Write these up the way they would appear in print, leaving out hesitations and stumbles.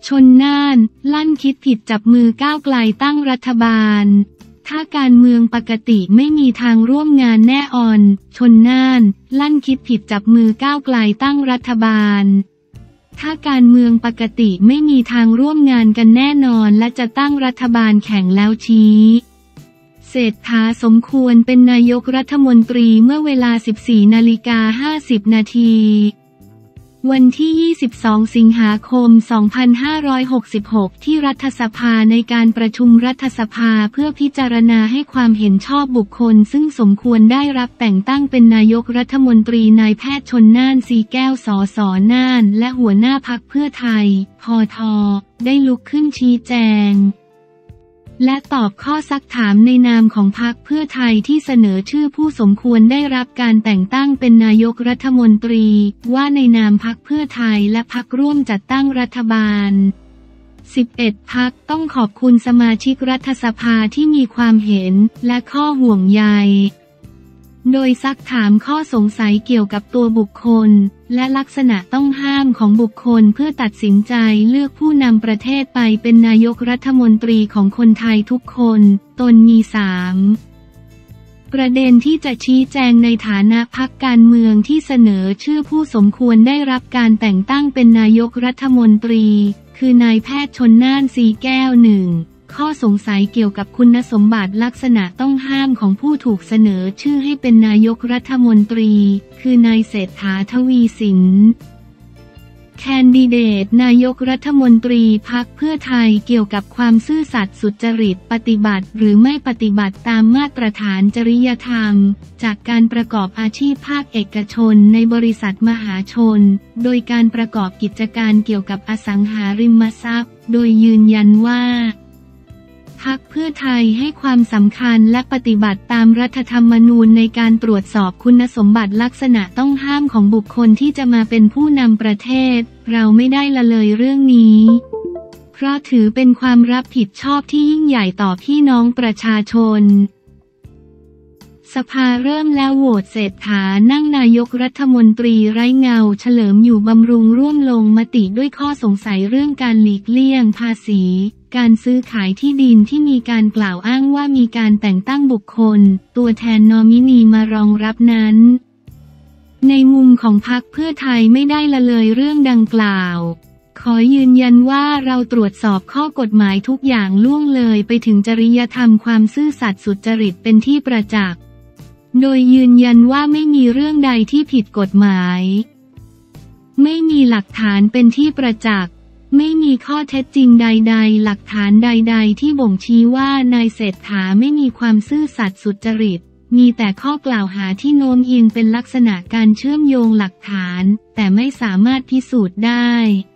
ชลน่านลั่นคิดผิดจับมือก้าวไกลตั้งรัฐบาลถ้าการเมืองปกติไม่มีทางร่วมงานแน่ออนชลน่านลั่นคิดผิดจับมือก้าวไกลตั้งรัฐบาลถ้าการเมืองปกติไม่มีทางร่วมงานกันแน่นอนและจะตั้งรัฐบาลแข่งแล้วชี้เศรษฐาสมควรเป็นนายกรัฐมนตรีเมื่อเวลา 14:50 นาทีวันที่ 22 สิงหาคม 2566 ที่รัฐสภาในการประชุมรัฐสภาเพื่อพิจารณาให้ความเห็นชอบบุคคลซึ่งสมควรได้รับแต่งตั้งเป็นนายกรัฐมนตรีนายแพทย์ชลน่านสีแก้วสส.น่านและหัวหน้าพรรคเพื่อไทยพท.ได้ลุกขึ้นชี้แจงและตอบข้อซักถามในนามของพรรคเพื่อไทยที่เสนอชื่อผู้สมควรได้รับการแต่งตั้งเป็นนายกรัฐมนตรีว่าในนามพรรคเพื่อไทยและพรรคร่วมจัดตั้งรัฐบาล11 พรรคต้องขอบคุณสมาชิกรัฐสภาที่มีความเห็นและข้อห่วงใยโดยซักถามข้อสงสัยเกี่ยวกับตัวบุคคลและลักษณะต้องห้ามของบุคคลเพื่อตัดสินใจเลือกผู้นำประเทศไปเป็นนายกรัฐมนตรีของคนไทยทุกคนตนมี3ประเด็นที่จะชี้แจงในฐานะพรรคการเมืองที่เสนอชื่อผู้สมควรได้รับการแต่งตั้งเป็นนายกรัฐมนตรีคือนายแพทย์ชลน่านสีแก้ว1ข้อสงสัยเกี่ยวกับคุณสมบัติลักษณะต้องห้ามของผู้ถูกเสนอชื่อให้เป็นนายกรัฐมนตรีคือนายเศรษฐา ทวีสินแคนดิเดตนายกรัฐมนตรีพรรคเพื่อไทยเกี่ยวกับความซื่อสัตย์สุจริตปฏิบัติหรือไม่ปฏิบัติตามมาตรฐานจริยธรรมจากการประกอบอาชีพภาคเอกชนในบริษัทมหาชนโดยการประกอบกิจการเกี่ยวกับอสังหาริมทรัพย์โดยยืนยันว่าพรรคเพื่อไทยให้ความสำคัญและปฏิบัติตามรัฐธรรมนูญในการตรวจสอบคุณสมบัติลักษณะต้องห้ามของบุคคลที่จะมาเป็นผู้นำประเทศเราไม่ได้ละเลยเรื่องนี้เพราะถือเป็นความรับผิดชอบที่ยิ่งใหญ่ต่อพี่น้องประชาชนสภาเริ่มแล้วโหวตเศรษฐานั่งนายกรัฐมนตรีไร้เงาเฉลิมอยู่บำรุงร่วมลงมติด้วยข้อสงสัยเรื่องการหลีกเลี่ยงภาษีการซื้อขายที่ดินที่มีการกล่าวอ้างว่ามีการแต่งตั้งบุคคลตัวแทนนอมินีมารองรับนั้นในมุมของพรรคเพื่อไทยไม่ได้ละเลยเรื่องดังกล่าวขอยืนยันว่าเราตรวจสอบข้อกฎหมายทุกอย่างล่วงเลยไปถึงจริยธรรมความซื่อสัตย์สุจริตเป็นที่ประจักษ์โดยยืนยันว่าไม่มีเรื่องใดที่ผิดกฎหมายไม่มีหลักฐานเป็นที่ประจักษ์ไม่มีข้อเท็จจริงใดๆหลักฐานใดๆที่บ่งชี้ว่านายเศรษฐาไม่มีความซื่อสัตย์สุจริตมีแต่ข้อกล่าวหาที่โน้มเอียงเป็นลักษณะการเชื่อมโยงหลักฐานแต่ไม่สามารถพิสูจน์ได้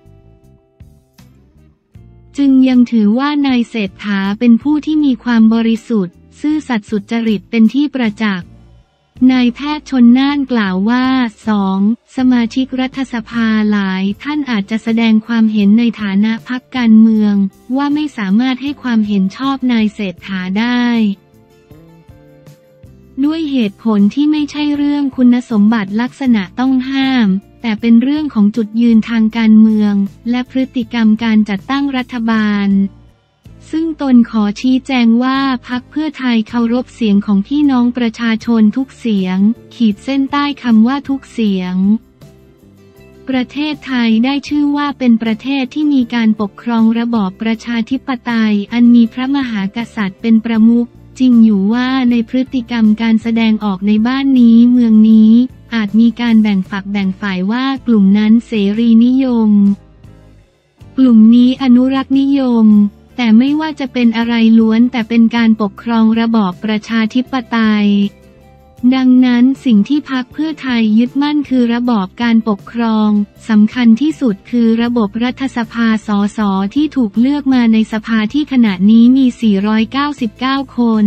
จึงยังถือว่านายเศรษฐาเป็นผู้ที่มีความบริสุทธิ์ซื่อสัตย์สุจริตเป็นที่ประจักษ์นายแพทย์ชลน่านกล่าวว่า 2. สมาชิกรัฐสภาหลายท่านอาจจะแสดงความเห็นในฐานะพรรคการเมืองว่าไม่สามารถให้ความเห็นชอบนายเศรษฐาได้ด้วยเหตุผลที่ไม่ใช่เรื่องคุณสมบัติลักษณะต้องห้ามแต่เป็นเรื่องของจุดยืนทางการเมืองและพฤติกรรมการจัดตั้งรัฐบาลซึ่งตนขอชี้แจงว่าพรรคเพื่อไทยเคารพเสียงของพี่น้องประชาชนทุกเสียงขีดเส้นใต้คำว่าทุกเสียงประเทศไทยได้ชื่อว่าเป็นประเทศที่มีการปกครองระบอบประชาธิปไตยอันมีพระมหากษัตริย์เป็นประมุขจริงอยู่ว่าในพฤติกรรมการแสดงออกในบ้านนี้เมืองนี้อาจมีการแบ่งฝักแบ่งฝ่ายว่ากลุ่มนั้นเสรีนิยมกลุ่มนี้อนุรักษ์นิยมแต่ไม่ว่าจะเป็นอะไรล้วนแต่เป็นการปกครองระบอบประชาธิปไตยดังนั้นสิ่งที่พรรคเพื่อไทยยึดมั่นคือระบอบการปกครองสำคัญที่สุดคือระบบรัฐสภาสสที่ถูกเลือกมาในสภาที่ขณะนี้มี499คน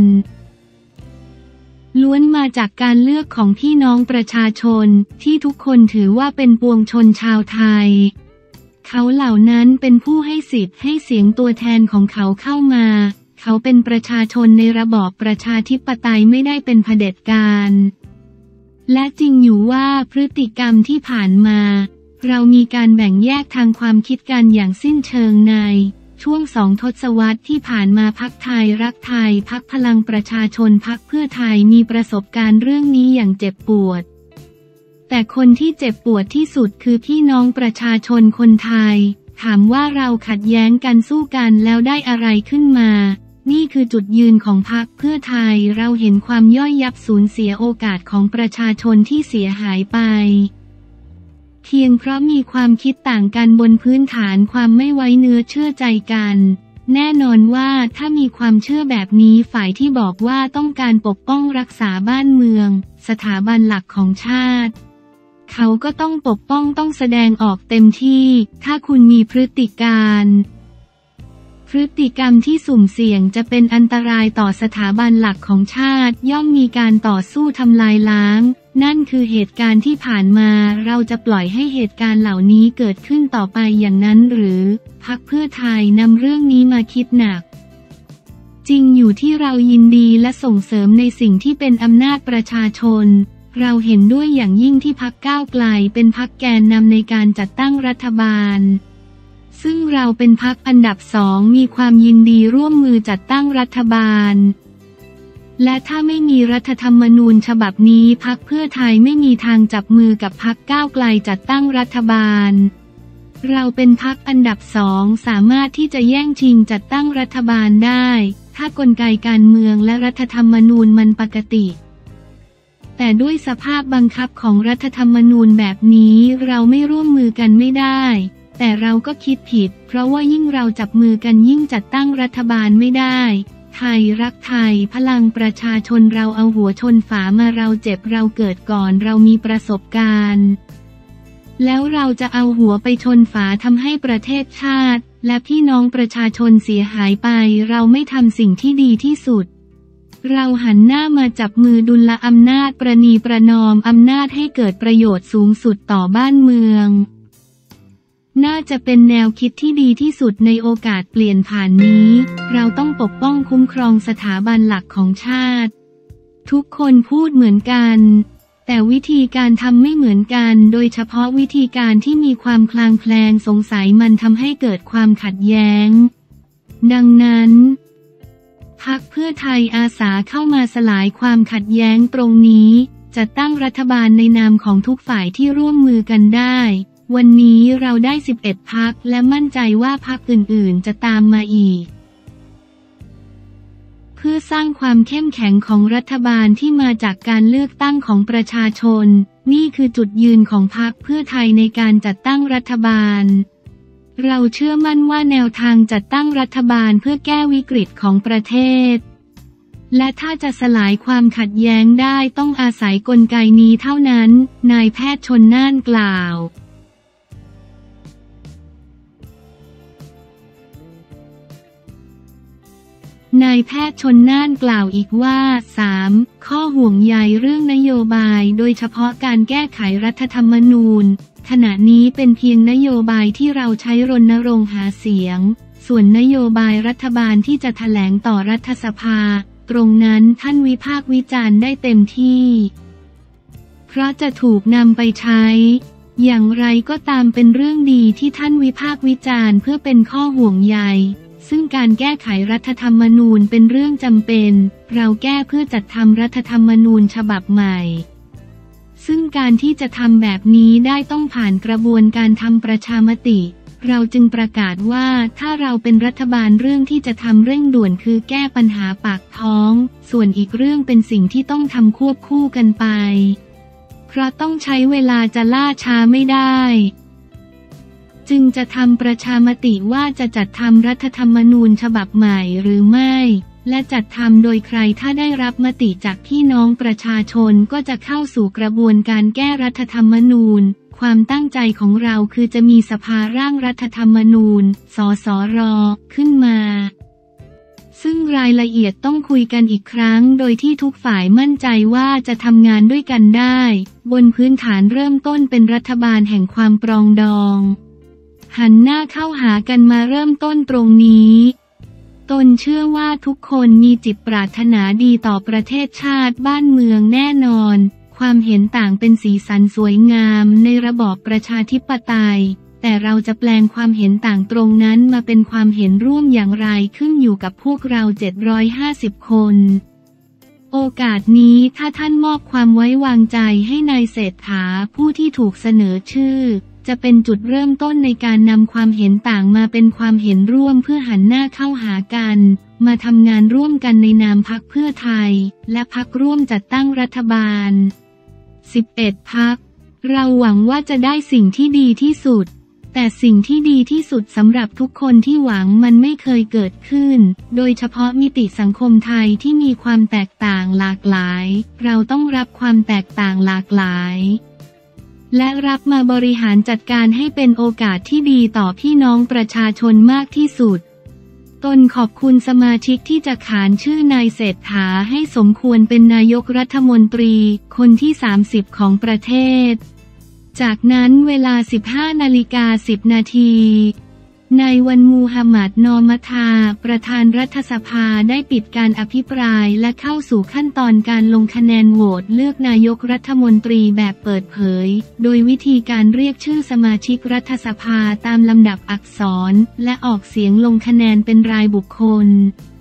ล้วนมาจากการเลือกของพี่น้องประชาชนที่ทุกคนถือว่าเป็นปวงชนชาวไทยเขาเหล่านั้นเป็นผู้ให้สิทธิ์ให้เสียงตัวแทนของเขาเข้ามาเขาเป็นประชาชนในระบอบประชาธิปไตยไม่ได้เป็นเผด็จการและจริงอยู่ว่าพฤติกรรมที่ผ่านมาเรามีการแบ่งแยกทางความคิดกันอย่างสิ้นเชิงในช่วง2 ทศวรรษที่ผ่านมาพรรคไทยรักไทยพรรคพลังประชาชนพรรคเพื่อไทยมีประสบการณ์เรื่องนี้อย่างเจ็บปวดแต่คนที่เจ็บปวดที่สุดคือพี่น้องประชาชนคนไทยถามว่าเราขัดแย้งกันสู้กันแล้วได้อะไรขึ้นมานี่คือจุดยืนของพรรคเพื่อไทยเราเห็นความย่อยยับสูญเสียโอกาสของประชาชนที่เสียหายไปเพียงเพราะมีความคิดต่างกันบนพื้นฐานความไม่ไว้เนื้อเชื่อใจกันแน่นอนว่าถ้ามีความเชื่อแบบนี้ฝ่ายที่บอกว่าต้องการปกป้องรักษาบ้านเมืองสถาบันหลักของชาติเขาก็ต้องปกป้องต้องแสดงออกเต็มที่ถ้าคุณมีพฤติการพฤติกรรมที่สุ่มเสี่ยงจะเป็นอันตรายต่อสถาบันหลักของชาติย่อมมีการต่อสู้ทำลายล้างนั่นคือเหตุการณ์ที่ผ่านมาเราจะปล่อยให้เหตุการณ์เหล่านี้เกิดขึ้นต่อไปอย่างนั้นหรือพรรคเพื่อไทยนำเรื่องนี้มาคิดหนักจริงอยู่ที่เรายินดีและส่งเสริมในสิ่งที่เป็นอำนาจประชาชนเราเห็นด้วยอย่างยิ่งที่พรรคก้าวไกลเป็นพรรคแกนนำในการจัดตั้งรัฐบาลซึ่งเราเป็นพรรคอันดับ2มีความยินดีร่วมมือจัดตั้งรัฐบาลและถ้าไม่มีรัฐธรรมนูญฉบับนี้พรรคเพื่อไทยไม่มีทางจับมือกับพรรคก้าวไกลจัดตั้งรัฐบาลเราเป็นพรรคอันดับ2สามารถที่จะแย่งชิงจัดตั้งรัฐบาลได้ถ้ากลไกการเมืองและรัฐธรรมนูญมันปกติแต่ด้วยสภาพบังคับของรัฐธรรมนูญแบบนี้เราไม่ร่วมมือกันไม่ได้แต่เราก็คิดผิดเพราะว่ายิ่งเราจับมือกันยิ่งจัดตั้งรัฐบาลไม่ได้ไทยรักไทยพลังประชาชนเราเอาหัวชนฝามาเราเจ็บเราเกิดก่อนเรามีประสบการณ์แล้วเราจะเอาหัวไปชนฝาทำให้ประเทศชาติและพี่น้องประชาชนเสียหายไปเราไม่ทำสิ่งที่ดีที่สุดเราหันหน้ามาจับมือดุลอำนาจประนีประนอมอำนาจให้เกิดประโยชน์สูงสุดต่อบ้านเมืองน่าจะเป็นแนวคิดที่ดีที่สุดในโอกาสเปลี่ยนผ่านนี้เราต้องปกป้องคุ้มครองสถาบันหลักของชาติทุกคนพูดเหมือนกันแต่วิธีการทำไม่เหมือนกันโดยเฉพาะวิธีการที่มีความคลางแคลงสงสัยมันทำให้เกิดความขัดแย้งดังนั้นพรรคเพื่อไทยอาสาเข้ามาสลายความขัดแย้งตรงนี้จัดตั้งรัฐบาลในนามของทุกฝ่ายที่ร่วมมือกันได้วันนี้เราได้11 พรรคและมั่นใจว่าพรรคอื่นๆจะตามมาอีกเพื่อสร้างความเข้มแข็งของรัฐบาลที่มาจากการเลือกตั้งของประชาชนนี่คือจุดยืนของพรรคเพื่อไทยในการจัดตั้งรัฐบาลเราเชื่อมั่นว่าแนวทางจัดตั้งรัฐบาลเพื่อแก้วิกฤตของประเทศและถ้าจะสลายความขัดแย้งได้ต้องอาศัยกลไกนี้เท่านั้นนายแพทย์ชลน่านกล่าวนายแพทย์ชลน่านกล่าวอีกว่า 3. ข้อห่วงใยเรื่องนโยบายโดยเฉพาะการแก้ไขรัฐธรรมนูญขณะนี้เป็นเพียงนโยบายที่เราใช้รณรงค์หาเสียงส่วนนโยบายรัฐบาลที่จะแถลงต่อรัฐสภาตรงนั้นท่านวิพากษ์วิจารณ์ได้เต็มที่เพราะจะถูกนำไปใช้อย่างไรก็ตามเป็นเรื่องดีที่ท่านวิพากษ์วิจารณ์เพื่อเป็นข้อห่วงใยซึ่งการแก้ไขรัฐธรรมนูญเป็นเรื่องจำเป็นเราแก้เพื่อจัดทำรัฐธรรมนูญฉบับใหม่ซึ่งการที่จะทำแบบนี้ได้ต้องผ่านกระบวนการทำประชามติเราจึงประกาศว่าถ้าเราเป็นรัฐบาลเรื่องที่จะทำเร่งด่วนคือแก้ปัญหาปากท้องส่วนอีกเรื่องเป็นสิ่งที่ต้องทำควบคู่กันไปเพราะต้องใช้เวลาจะล่าช้าไม่ได้จึงจะทำประชามติว่าจะจัดทำรัฐธรรมนูญฉบับใหม่หรือไม่และจัดทำโดยใครถ้าได้รับมติจากพี่น้องประชาชนก็จะเข้าสู่กระบวนการแก้รัฐธรรมนูญความตั้งใจของเราคือจะมีสภาร่างรัฐธรรมนูญสสร.ขึ้นมาซึ่งรายละเอียดต้องคุยกันอีกครั้งโดยที่ทุกฝ่ายมั่นใจว่าจะทำงานด้วยกันได้บนพื้นฐานเริ่มต้นเป็นรัฐบาลแห่งความปรองดองหันหน้าเข้าหากันมาเริ่มต้นตรงนี้ตนเชื่อว่าทุกคนมีจิตปรารถนาดีต่อประเทศชาติบ้านเมืองแน่นอนความเห็นต่างเป็นสีสันสวยงามในระบอบประชาธิปไตยแต่เราจะแปลงความเห็นต่างตรงนั้นมาเป็นความเห็นร่วมอย่างไรขึ้นอยู่กับพวกเรา750 คนโอกาสนี้ถ้าท่านมอบความไว้วางใจให้นายเศรษฐาผู้ที่ถูกเสนอชื่อจะเป็นจุดเริ่มต้นในการนำความเห็นต่างมาเป็นความเห็นร่วมเพื่อหันหน้าเข้าหากันมาทำงานร่วมกันในนามพรรคเพื่อไทยและพรรคร่วมจัดตั้งรัฐบาล11 พรรคเราหวังว่าจะได้สิ่งที่ดีที่สุดแต่สิ่งที่ดีที่สุดสำหรับทุกคนที่หวังมันไม่เคยเกิดขึ้นโดยเฉพาะมิติสังคมไทยที่มีความแตกต่างหลากหลายเราต้องรับความแตกต่างหลากหลายและรับมาบริหารจัดการให้เป็นโอกาสที่ดีต่อพี่น้องประชาชนมากที่สุดตนขอบคุณสมาชิกที่จะขานชื่อนายเศรษฐาให้สมควรเป็นนายกรัฐมนตรีคนที่30ของประเทศจากนั้นเวลา 15:10 นาทีนายวันมูฮัมหมัดนอมัทาประธานรัฐสภาได้ปิดการอภิปรายและเข้าสู่ขั้นตอนการลงคะแนนโหวตเลือกนายกรัฐมนตรีแบบเปิดเผยโดยวิธีการเรียกชื่อสมาชิกรัฐสภาตามลำดับอักษรและออกเสียงลงคะแนนเป็นรายบุคคล